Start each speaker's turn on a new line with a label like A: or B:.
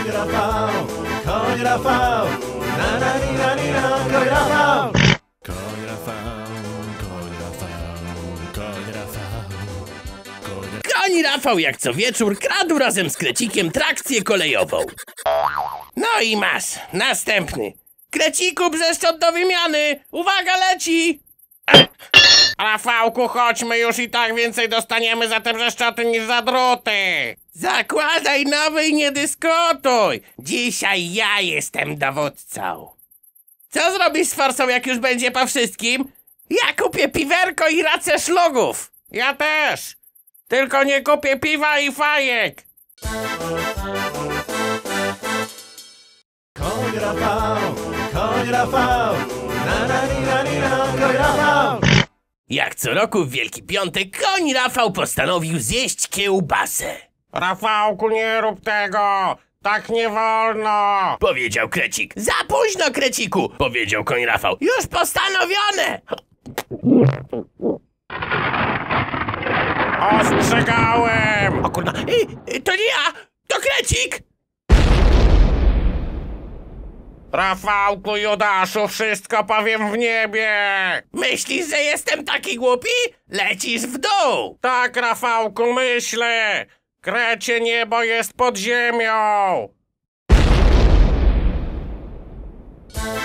A: Koń Rafał, koń Rafał, na na ni na ni na, koń Rafał. Koń Rafał, koń Rafał, koń Rafał, koń Rafał.
B: Koń Rafał jak co wieczór kradł razem z Krecikiem trakcję kolejową. No i masz, następny. Kreciku, brzeszczot do wymiany! Uwaga, leci! Rafałku, chodźmy już i tak więcej dostaniemy za te brzeszczoty niż za druty. Zakładaj nowy i nie dyskutuj. Dzisiaj ja jestem dowódcą. Co zrobisz z forsą, jak już będzie po wszystkim? Ja kupię piwerko i rację szlugów. Ja też. Tylko nie kupię piwa i fajek.
A: Koń Rafał, na na ni na, koń Rafał.
B: Jak co roku w Wielki Piątek koń Rafał postanowił zjeść kiełbasę. Rafałku, nie rób tego! Tak nie wolno! Powiedział Krecik. Za późno, Kreciku! Powiedział koń Rafał. Już postanowione! Ostrzegałem! O kurna, to nie ja! To Krecik! Rafałku, Judaszu, wszystko powiem w niebie! Myślisz, że jestem taki głupi? Lecisz w dół! Tak, Rafałku, myślę! Krecie niebo jest pod ziemią!